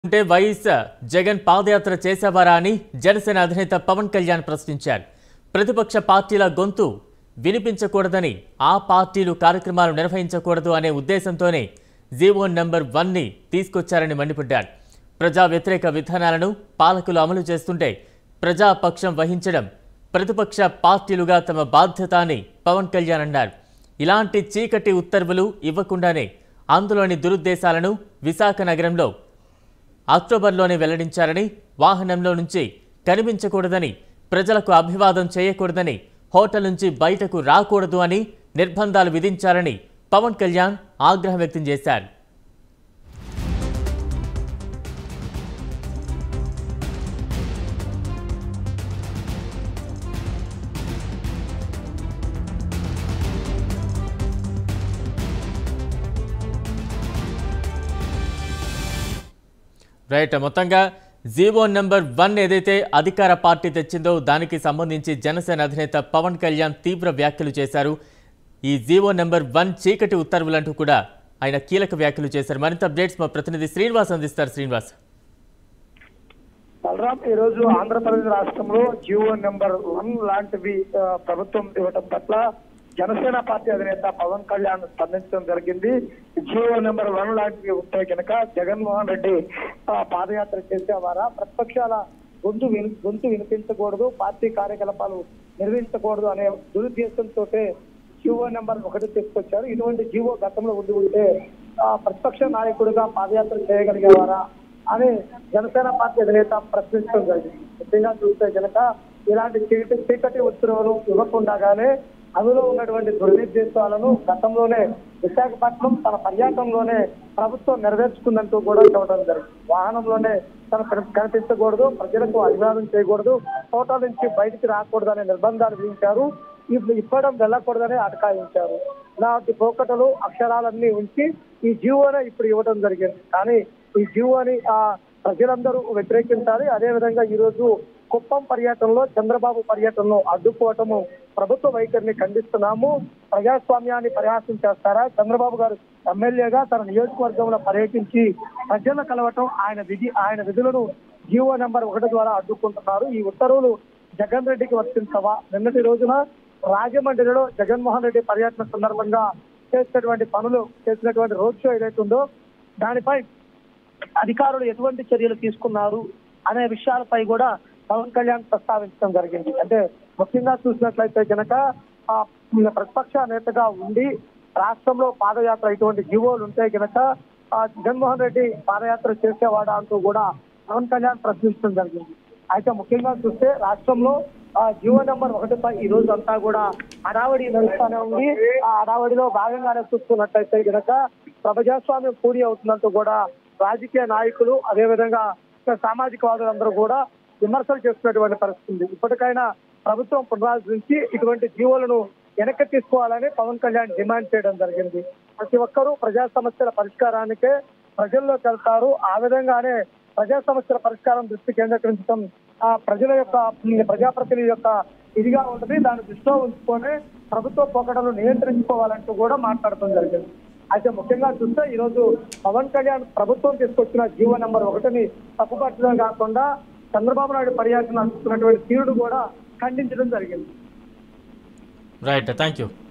అంటే వైఎస్ జగన్ పాదయాత్ర చేసేవారా అని జనసేన అధినేత పవన్ కళ్యాణ్ ప్రశ్నించారు. ప్రతిపక్ష పార్టీల గొంతు వినిపించకూడదని, ఆ పార్టీలు కార్యక్రమాలు నిర్వహించకూడదు అనే ఉద్దేశంతోనే జీవో నంబర్ 1ని తీసుకొచ్చారని మండిపడ్డారు. ప్రజా వ్యతిరేక విధానాలను పాలకులు అమలు చేస్తుంటే ప్రజాపక్షం వహించడం ప్రతిపక్ష పార్టీలుగా తమ బాధ్యత అని పవన్ కళ్యాణ్ అన్నారు. ఇలాంటి చీకటి ఉత్తర్వులు ఇవ్వకుండానే అందులోని దురుద్దేశాలను విశాఖ నగరంలో అక్టోబర్లోనే వెల్లడించారని, వాహనంలో నుంచి కనిపించకూడదని, ప్రజలకు అభివాదం చేయకూడదని, హోటల్ నుంచి బయటకు రాకూడదు అని నిర్బంధాలు విధించారని పవన్ కళ్యాణ్ ఆగ్రహం వ్యక్తం చేశారు. రైట్, మొత్తంగా జీవో నంబర్ 1 ఏదైతే అధికార పార్టీ తెచ్చిందో దానికి సంబంధించి జనసేన అధినేత పవన్ కళ్యాణ్ తీవ్ర వ్యాఖ్యలు చేశారు. ఈ జీవో నంబర్ 1 చీకటి ఉత్తర్వులంటూ కూడా ఆయన కీలక వ్యాఖ్యలు చేశారు. మరింత అప్డేట్స్ మా ప్రతినిధి శ్రీనివాస్ అందిస్తారు. శ్రీనివాస్. బలరాం, ఈ రోజు ఆంధ్రప్రదేశ్ రాష్ట్రంలో జీవో నెంబర్ 1 లాంటివి ప్రభుత్వం ఇవ్వడం పట్ల జనసేన పార్టీ అధినేత పవన్ కళ్యాణ్ స్పందించడం జరిగింది. జీవో నెంబర్ 1 లాంటివి ఉంటే కనుక జగన్మోహన్ రెడ్డి పాదయాత్ర చేసేవారా, ప్రతిపక్షాల గొంతు వినిపించకూడదు, పార్టీ కార్యకలాపాలు నిర్వహించకూడదు అనే దురుద్దేశంతో జీవో నెంబర్ 1 తీసుకొచ్చారు. ఇటువంటి జీవో గతంలో ఉంటే ప్రతిపక్ష నాయకుడిగా పాదయాత్ర చేయగలిగేవారా అని జనసేన పార్టీ అధినేత ప్రశ్నించడం జరిగింది. ముఖ్యంగా చూస్తే కనుక ఇలాంటి చీకటి ఉత్తర్వులు ఇవ్వకుండానే అందులో ఉన్నటువంటి దుర్నిర్దేశాలను గతంలోనే విశాఖపట్నం తన పర్యటనలోనే ప్రభుత్వం నెరవేర్చుకుందంటూ కూడా చెప్పడం జరిగింది. వాహనంలోనే తన కనిపించకూడదు, ప్రజలకు అభివాదం చేయకూడదు, హోటల్ నుంచి బయటికి రాకూడదు అనే నిర్బంధాలు విధించారు. ఇప్పడం వెళ్ళకూడదని అటకాయించారు. ఇలాంటి పోకటలు అక్షరాలన్నీ ఉంచి ఈ జీవోనే ఇప్పుడు ఇవ్వడం జరిగింది. కానీ ఈ జీవోని ప్రజలందరూ వ్యతిరేకించాలి. అదేవిధంగా ఈ రోజు కుప్పం పర్యటనలో చంద్రబాబు పర్యటనలో అడ్డుకోవటము ప్రభుత్వ వైఖరిని ఖండిస్తున్నాము. ప్రజాస్వామ్యాన్ని పరిహాసం చేస్తారా? చంద్రబాబు గారు ఎమ్మెల్యేగా తన నియోజకవర్గంలో పర్యటించి ప్రజలను కలవటం ఆయన విధులను జీవో నెంబర్ 1 ద్వారా అడ్డుకుంటున్నారు. ఈ ఉత్తర్వులు జగన్ రెడ్డికి వర్తించవా? నిన్నటి రోజున రాజమండ్రిలో జగన్మోహన్ రెడ్డి పర్యటన సందర్భంగా చేసినటువంటి రోడ్ షో ఏదైతే ఉందో దానిపై అధికారులు ఎటువంటి చర్యలు తీసుకున్నారు అనే విషయాలపై కూడా పవన్ కళ్యాణ్ ప్రస్తావించడం జరిగింది. అంటే ముఖ్యంగా చూసినట్లయితే కనుక ప్రతిపక్ష నేతగా ఉండి రాష్ట్రంలో పాదయాత్ర ఇటువంటి జీవోలు ఉంటే కనుక జగన్మోహన్ రెడ్డి పాదయాత్ర చేసేవాడా అంటూ కూడా పవన్ కళ్యాణ్ ప్రశ్నించడం జరిగింది. అయితే ముఖ్యంగా చూస్తే రాష్ట్రంలో జీవో నెంబర్ 1పై ఈ రోజు అంతా కూడా హడావడి నడుస్తూనే ఉంది. ఆ హడావడిలో భాగంగానే చూస్తున్నట్లయితే కనుక ప్రజాస్వామ్యం పూరి అవుతున్నట్టు కూడా రాజకీయ నాయకులు అదేవిధంగా సామాజికవాదులందరూ కూడా విమర్శలు చేస్తున్నటువంటి పరిస్థితి. ఇప్పటికైనా ప్రభుత్వం పునరాలోచించి ఇటువంటి జీవోలను వెనక్కి తీసుకోవాలని పవన్ కళ్యాణ్ డిమాండ్ చేయడం జరిగింది. ప్రతి ఒక్కరూ ప్రజా సమస్యల పరిష్కారానికే ప్రజల్లోకి వెళ్తారు. ఆ విధంగానే ప్రజా సమస్యల పరిష్కారం దృష్టి కేంద్రీకరించడం ప్రజల యొక్క ప్రజాప్రతినిధి యొక్క ఇదిగా ఉంటుంది. దాన్ని దృష్టిలో ఉంచుకొని ప్రభుత్వ పోకడలు నియంత్రించుకోవాలంటూ కూడా మాట్లాడటం జరిగింది. అయితే ముఖ్యంగా చూస్తే ఈ రోజు పవన్ కళ్యాణ్ ప్రభుత్వం తీసుకొచ్చిన జీవో నెంబర్ 1ని తప్పుపట్టడం కాకుండా చంద్రబాబు నాయుడు పర్యటన అందుతున్నటువంటి తీరుడు కూడా ఖండించడం జరిగింది. Right, thank you.